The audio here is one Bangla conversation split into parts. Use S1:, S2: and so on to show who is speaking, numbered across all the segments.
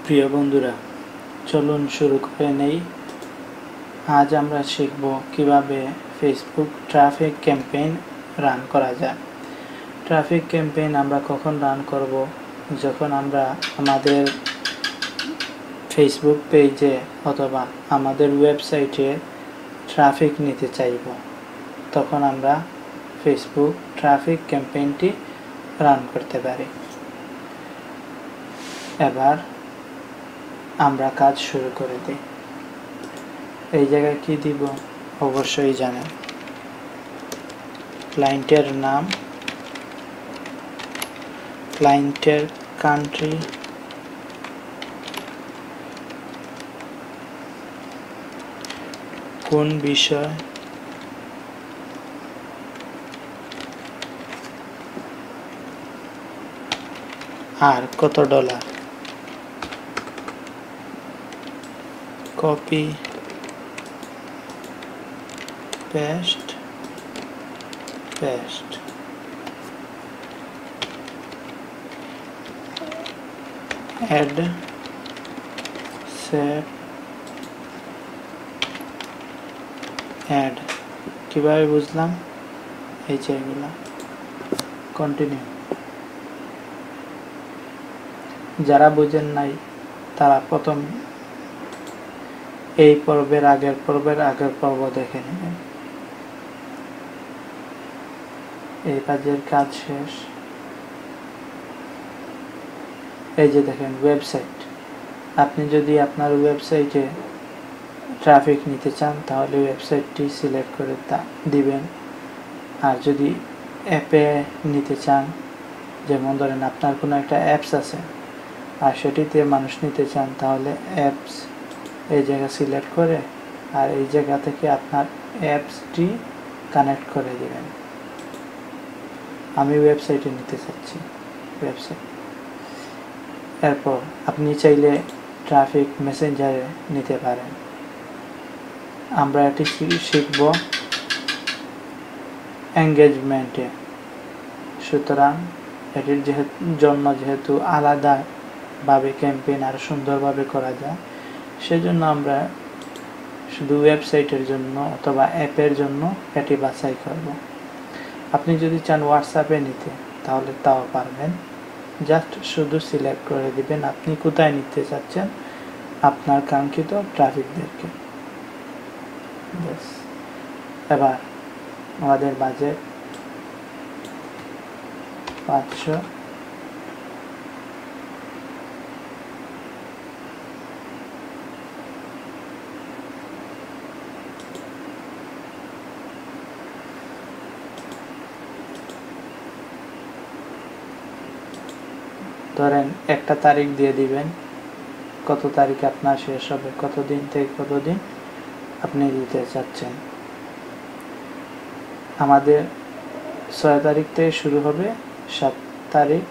S1: প্রিয় বন্ধুরা, চলুন শুরু করে নেই। আজ আমরা শিখব কিভাবে ফেসবুক ট্রাফিক ক্যাম্পেইন রান করা যায়। ট্রাফিক ক্যাম্পেইন আমরা কখন রান করব? যখন আমরা আমাদের ফেসবুক পেজে অথবা আমাদের ওয়েবসাইটে ট্রাফিক নিতে চাইব, তখন আমরা ফেসবুক ট্রাফিক ক্যাম্পেইনটি রান করতে পারি। এবার আমরা কাজ শুরু করে দিই। এই জায়গায় কি দিব অবশ্যই জানেন। ক্লায়েন্টের নাম, ক্লায়েন্টের কান্ট্রি, কোন বিষয়, আর কত dollar. Copy paste add save add. কিভাবে বুঝলাম? এই যে এগুলা কন্টিনিউ। যারা বুঝেন নাই তারা প্রথম এই পর্বের আগের পর্ব দেখে নেবেন। এই কাজের কাজ শেষ। এই যে দেখেন ওয়েবসাইট। আপনি যদি আপনার ওয়েবসাইটে ট্রাফিক নিতে চান তাহলে ওয়েবসাইটটি সিলেক্ট করে দিবেন। আর যদি অ্যাপে নিতে চান, যেমন ধরেন আপনার কোনো একটা অ্যাপস আছে আর সেটিতে মানুষ নিতে চান, তাহলে অ্যাপস এই জায়গা সিলেক্ট করে আর এই জায়গা থেকে আপনার অ্যাপসটি কানেক্ট করে দিবেন। আমি ওয়েবসাইটে নিতে চাচ্ছি, ওয়েবসাইট। এরপর আপনি চাইলে ট্রাফিক মেসেঞ্জারে নিতে পারেন। আমরা এটি শিখব এঙ্গেজমেন্টে। সুতরাং এটির যেহেতু আলাদাভাবে ক্যাম্পেইন আরও সুন্দরভাবে করা যায়, সেজন্য আমরা শুধু ওয়েবসাইটের জন্য অথবা অ্যাপের জন্য এটি বাছাই করব। আপনি যদি চান হোয়াটসঅ্যাপে নিতে তাহলে তাও পারবেন। জাস্ট শুধু সিলেক্ট করে দিবেন আপনি কোথায় নিতে চাচ্ছেন আপনার কাঙ্ক্ষিত ট্রাফিকদেরকে। এবার আমাদের বাজেট 500। ধরেন একটা তারিখ দিয়ে দিবেন, কত তারিখে আপনার শেষ হবে, কতদিন থেকে কতদিন আপনি দিতে চাচ্ছেন। আমাদের 6 তারিখ থেকে শুরু হবে, 6 তারিখ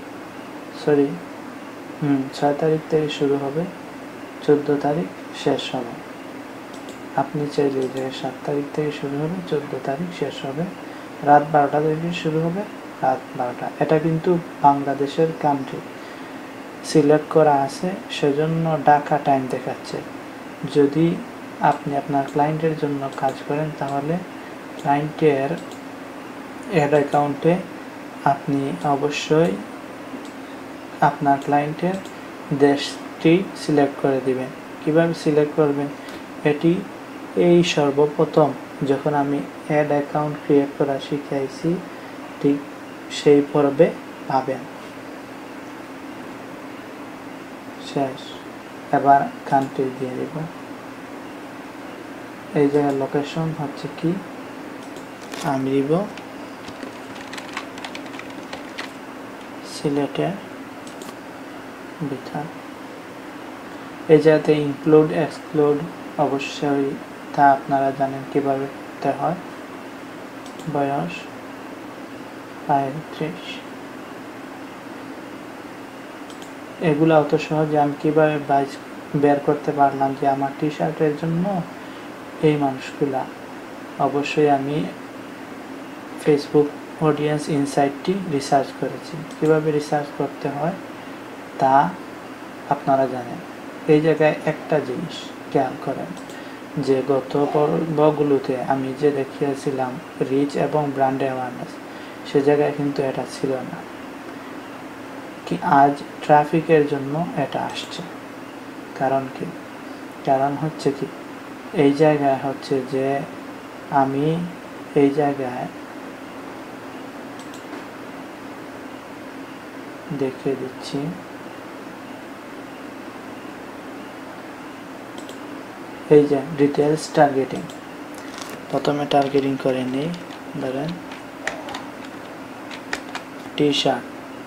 S1: থেকে শুরু হবে, 14 তারিখ শেষ হবে। আপনি চাইলে যে 7 তারিখ থেকে শুরু হবে, 14 তারিখ শেষ হবে, রাত 12টা থেকে শুরু হবে, রাত 12টা। এটা কিন্তু বাংলাদেশের কান্ট্রি সিলেক্ট করা আছে, সেজন্য ঢাকা টাইম দেখাচ্ছে। যদি আপনি আপনার ক্লায়েন্টের জন্য কাজ করেন তাহলে ক্লায়েন্টের অ্যাড অ্যাকাউন্টে আপনি অবশ্যই আপনার ক্লায়েন্টের দেশটি সিলেক্ট করে দিবেন। কিভাবে সিলেক্ট করবেন? এটি এই সর্বপ্রথম যখন আমি অ্যাড অ্যাকাউন্ট ক্রিয়েট করা শিখাইছি, ঠিক সেই পর্বে পাবেন। শেষ। এবার কান্ট্রি দিয়ে দেব। এই জায়গার লোকেশন হচ্ছে কি, আমি দিব সিলেটের ভিতর। এই জায়গাতে ইনক্লুড এক্সক্লুড অবশ্যই তা আপনারা জানেন কিভাবে করতে হয়। বয়স 35। এগুলা অত সহজে আমি কিভাবে বের করতে পারলাম যে আমার টি শার্টের জন্য এই মানুষগুলা? অবশ্যই আমি ফেসবুক অডিয়েন্স ইনসাইটটি রিসার্চ করেছি। কিভাবে রিসার্চ করতে হয় তা আপনারা জানেন। এই জায়গায় একটা জিনিস খেয়াল করেন যে গত পর্বগুলোতে আমি যে দেখিয়েছিলাম রিচ এবং ব্র্যান্ড অ্যাওয়ারনেস, সে জায়গায় কিন্তু এটা ছিল না। কি আজ ট্রাফিকের জন্য এটা আসছে। কারণ কি? কারণ হচ্ছে কি, এই জায়গায় হচ্ছে যে আমি এই জায়গায় দেখিয়ে দিচ্ছি, এই যে ডিটেলস টার্গেটিং, প্রথমে টার্গেটিং করে নিই, ধরেন টি শার্ট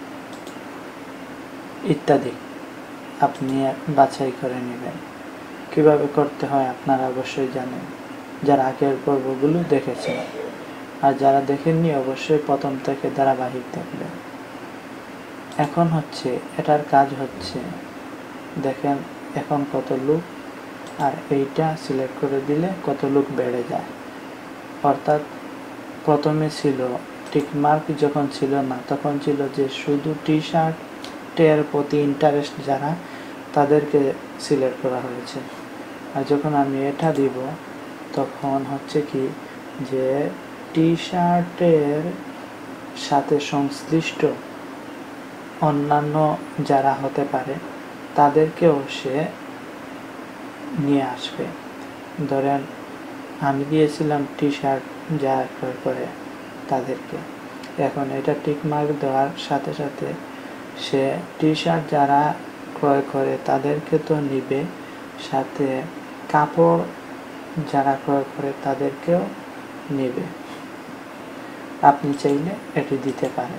S1: ইত্যাদি, আপনি বাছাই করে নেবেন। কিভাবে করতে হয় আপনারা অবশ্যই জানেন, যারা আগের পর্বগুলো দেখেছেন, আর যারা দেখেননি অবশ্যই প্রথম থেকে ধারাবাহিক দেখবেন। এখন হচ্ছে এটার কাজ হচ্ছে, দেখেন এখন কত লুক, আর এইটা সিলেক্ট করে দিলে কত লুক বেড়ে যায়। অর্থাৎ প্রথমে ছিল টিকমার্ক, যখন ছিল না তখন ছিল যে শুধু টি শার্টের প্রতি ইন্টারেস্ট যারা, তাদেরকে সিলেক্ট করা হয়েছে। আর যখন আমি এটা দিব তখন হচ্ছে কি যে টি শার্টের সাথে সংশ্লিষ্ট অন্যান্য যারা হতে পারে তাদেরকেও সে নিয়ে আসবে। ধরেন আমি দিয়েছিলাম টি শার্ট যারা ক্রয় করে তাদেরকে, এখন এটা টিক মার্ক দেওয়ার সাথে সাথে সে টি শার্ট যারা ক্রয় করে তাদেরকে তো নিবে, সাথে কাপড় যারা ক্রয় করে তাদেরকেও নেবে। আপনি চাইলে এটি দিতে পারেন।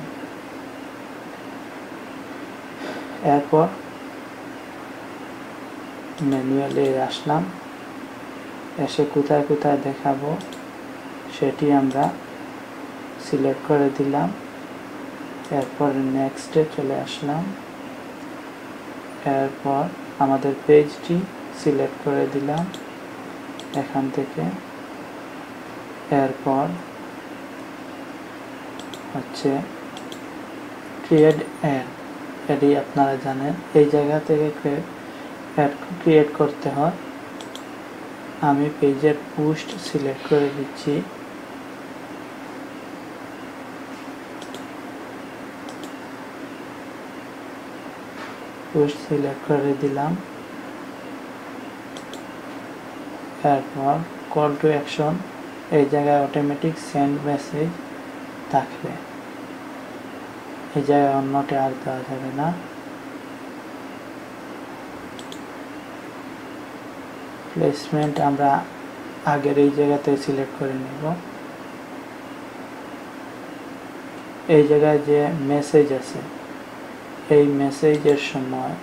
S1: এরপর ম্যানুয়ালি আসলাম, এসে কোথায় কোথায় দেখাবো সেটি আমরা সিলেক্ট করে দিলাম। এরপর নেক্সটে চলে আসলাম, এরপর আমাদের পেজটি সিলেক্ট করে দিলাম এখান থেকে। এরপর হচ্ছে ক্রিয়েট অ্যাড, এটি আপনারা জানেন এই জায়গা থেকে অ্যাড ক্রিয়েট করতে হয়। আমি পেজের পোস্ট সিলেক্ট করে দিচ্ছি, পোস্ট সিলেক্ট করে দিলাম। এরপর কল টু অ্যাকশন, এই জায়গায় অটোমেটিক সেন্ড মেসেজ থাকবে, এই জায়গায় অন্যটা আর দেওয়া যাবে না। প্লেসমেন্ট আমরা আগের এই জায়গাতে সিলেক্ট করে নেব। এই জায়গায় যে মেসেজ আছে, এই মেসেজের সময়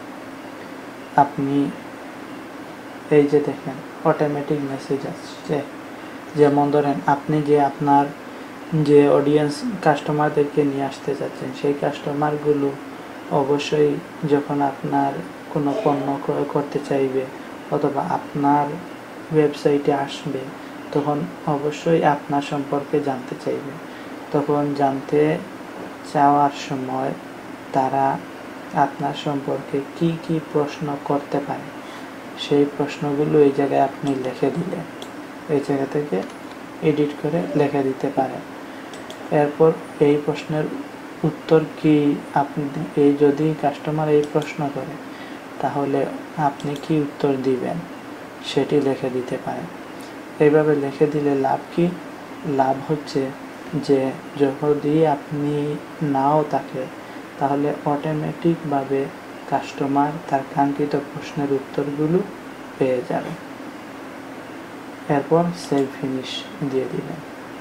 S1: আপনি এই যে দেখেন অটোমেটিক মেসেজ আসছে। যেমন ধরেন আপনি যে আপনার যে অডিয়েন্স কাস্টমারদেরকে নিয়ে আসতে চাচ্ছেন, সেই কাস্টমারগুলো অবশ্যই যখন আপনার কোনো পণ্য ক্রয় করতে চাইবে অথবা আপনার ওয়েবসাইটে আসবে, তখন অবশ্যই আপনার সম্পর্কে জানতে চাইবে। তখন জানতে চাওয়ার সময় তারা আপনার সম্পর্কে কি কি প্রশ্ন করতে পারে, সেই প্রশ্নগুলো এই জায়গায় আপনি লিখে দিলে এই জায়গা থেকে এডিট করে লিখে দিতে পারেন। এরপর এই প্রশ্নের উত্তর কি, আপনি এই যদি কাস্টমার এই প্রশ্ন করে তাহলে আপনি কি উত্তর দিবেন সেটি লিখে দিতে পারেন। এইভাবে লিখে দিলে লাভ কি? লাভ হচ্ছে যে যদি আপনি নাও থাকে তাহলে অটোমেটিকভাবে কাস্টমার তার কাঙ্ক্ষিত প্রশ্নের উত্তরগুলো পেয়ে যাবে। এরপর সেভ ফিনিশ দিয়ে দিবেন।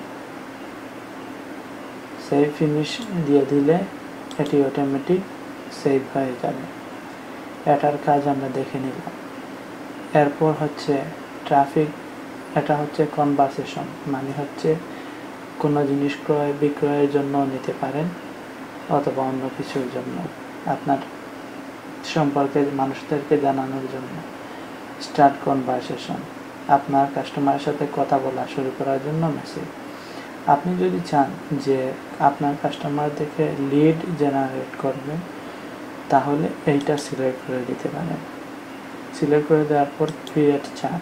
S1: সেভ ফিনিশ দিয়ে দিলে এটি অটোমেটিক সেভ হয়ে যাবে। এটার কাজ আমরা দেখে নিলাম। এরপর হচ্ছে ট্রাফিক, এটা হচ্ছে কনভারসেশন, মানে হচ্ছে কোনো জিনিস ক্রয় বিক্রয়ের জন্য নিতে পারেন অথবা অন্য কিছুর জন্য, আপনার সম্পর্কে মানুষদেরকে জানানোর জন্য। স্টার্ট কনভারসেশন, আপনার কাস্টমারের সাথে কথা বলা শুরু করার জন্য মেসেজ। আপনি যদি চান যে আপনার কাস্টমার থেকে লিড জেনারেট করবেন তাহলে এইটা সিলেক্ট করে দিতে পারেন। সিলেক্ট করে দেওয়ার পর ক্রিয়েট চার্ট,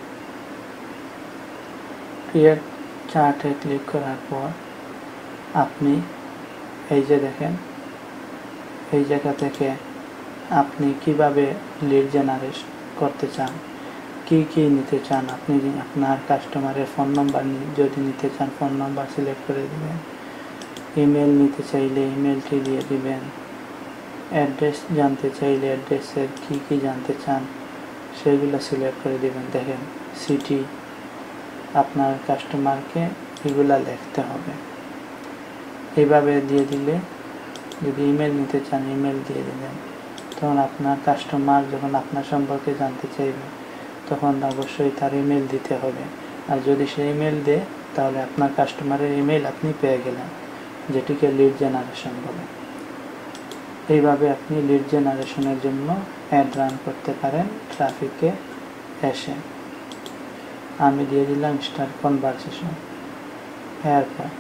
S1: ক্রিয়েট চার্টে ক্লিক করার পর আপনি এই যে দেখেন এই জায়গা থেকে আপনি কিভাবে লিড জেনারেট করতে চান, কি নিতে চান, আপনি আপনার কাস্টমারের ফোন নাম্বার যদি নিতে চান ফোন নাম্বার সিলেক্ট করে দিবেন, ইমেল নিতে চাইলে ইমেলটি দিয়ে দিবেন, অ্যাড্রেস জানতে চাইলে অ্যাড্রেসের কি জানতে চান সেগুলো সিলেক্ট করে দিবেন। দেখেন সিটি আপনার কাস্টমারকে এগুলা লিখতে হবে, এইভাবে দিয়ে দিলে যদি ইমেল নিতে চান ইমেল দিয়ে দিবেন, তখন আপনার কাস্টমার যখন আপনার সম্পর্কে জানতে চাইবে তখন অবশ্যই তার ইমেল দিতে হবে। আর যদি সে ইমেল দেয় তাহলে আপনার কাস্টমারের ইমেল আপনি পেয়ে গেলেন, যেটিকে লিড জেনারেশন বলে। এইভাবে আপনি লিড জেনারেশনের জন্য অ্যাড রান করতে পারেন ট্রাফিকে এসে। আমি দিয়ে দিলাম স্টার কনভারসেশন। এরপর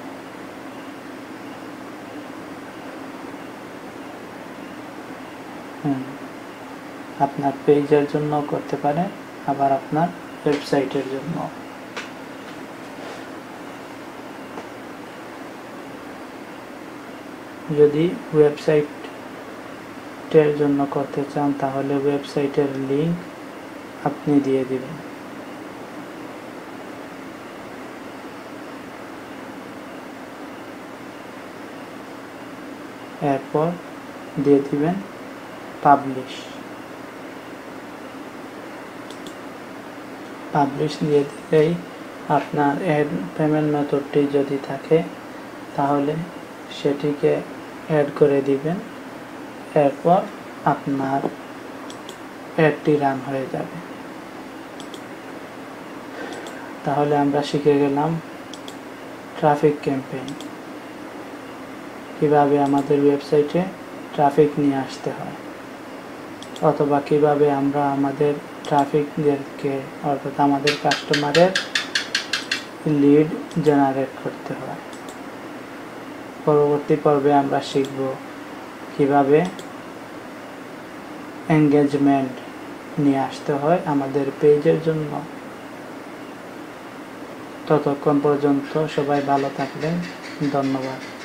S1: আপনার পেজের জন্য করতে পারেন, আবার আপনার ওয়েবসাইটের জন্য। যদি ওয়েবসাইটের জন্য করতে চান তাহলে ওয়েবসাইটের লিংক আপনি দিয়ে দিবেন। এরপর দিয়ে দিবেন পাবলিশ দিয়ে দিলেই আপনার অ্যাড পেমেন্ট মেথডটি যদি থাকে তাহলে সেটিকে অ্যাড করে দিবেন। এরপর আপনার অ্যাডটি রান হয়ে যাবে। তাহলে আমরা শিখে গেলাম ট্রাফিক ক্যাম্পেইন, কিভাবে আমাদের ওয়েবসাইটে ট্রাফিক নিয়ে আসতে হয়, অথবা কিভাবে আমরা আমাদের ট্রাফিকদেরকে অর্থাৎ আমাদের কাস্টমারের লিড জেনারেট করতে হয়। পরবর্তী পর্বে আমরা শিখব কিভাবে এঙ্গেজমেন্ট নিয়ে আসতে হয় আমাদের পেজের জন্য। ততক্ষণ পর্যন্ত সবাই ভালো থাকবেন। ধন্যবাদ।